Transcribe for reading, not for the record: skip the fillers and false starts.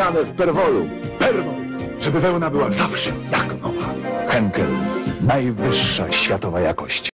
wykonane w Perwollu. Perwoll, żeby wełna była zawsze jak nowa. Henkel. Najwyższa światowa jakość.